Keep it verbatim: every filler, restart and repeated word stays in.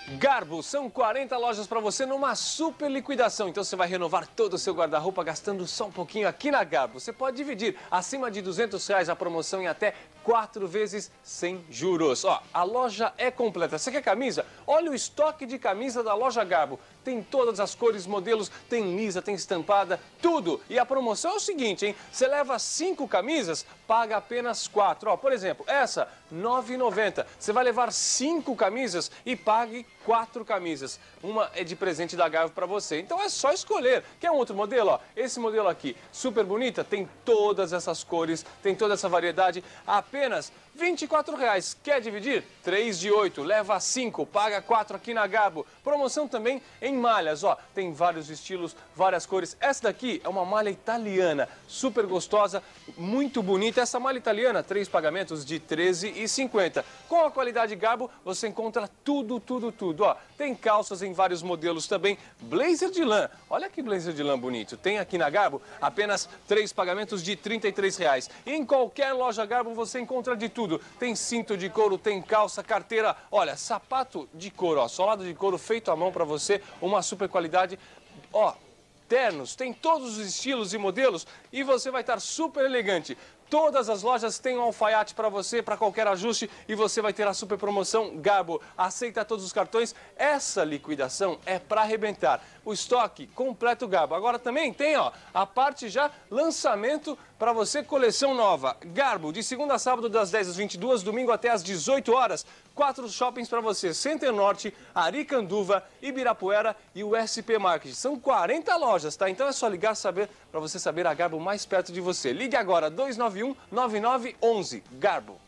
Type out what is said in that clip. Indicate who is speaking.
Speaker 1: Garbo, são quarenta lojas para você numa super liquidação. Então você vai renovar todo o seu guarda-roupa gastando só um pouquinho aqui na Garbo. Você pode dividir acima de duzentos reais a promoção em até quatro vezes sem juros. Ó, a loja é completa. Você quer camisa? Olha o estoque de camisa da loja Garbo. Tem todas as cores, modelos, tem lisa, tem estampada, tudo. E a promoção é o seguinte, hein? Você leva cinco camisas, paga apenas quatro. Ó, por exemplo, essa, nove reais e noventa centavos. Você vai levar cinco camisas e pague quatro camisas. Uma é de presente da Garbo para você. Então é só escolher. Quer um outro modelo? Ó, esse modelo aqui, super bonita, tem todas essas cores, tem toda essa variedade. Apenas vinte e quatro reais. Quer dividir? três de oito, leva cinco, paga quatro aqui na Garbo. Promoção também em malhas, ó, tem vários estilos, várias cores. Essa daqui é uma malha italiana, super gostosa, muito bonita. Essa malha italiana, três pagamentos de treze reais e cinquenta centavos. Com a qualidade Garbo, você encontra tudo, tudo, tudo. Ó, tem calças em vários modelos também, blazer de lã. Olha que blazer de lã bonito. Tem aqui na Garbo apenas três pagamentos de trinta e três reais. E em qualquer loja Garbo você encontra de tudo. Tem cinto de couro, tem calça, carteira. Olha, sapato de couro, ó, solado de couro feito à mão para você, uma super qualidade. Ó, ternos, tem todos os estilos e modelos e você vai estar super elegante. Todas as lojas têm um alfaiate para você, para qualquer ajuste, e você vai ter a super promoção Garbo. Aceita todos os cartões. Essa liquidação é para arrebentar. O estoque completo Garbo. Agora também tem, ó, a parte já lançamento para você, coleção nova. Garbo, de segunda a sábado, das dez às vinte e duas, domingo até às dezoito horas. Quatro shoppings para você: Center Norte, Aricanduva, Ibirapuera e o S P Market. São quarenta lojas, tá? Então é só ligar saber para você saber a Garbo mais perto de você. Ligue agora, dois nove um, nove nove um um, Garbo.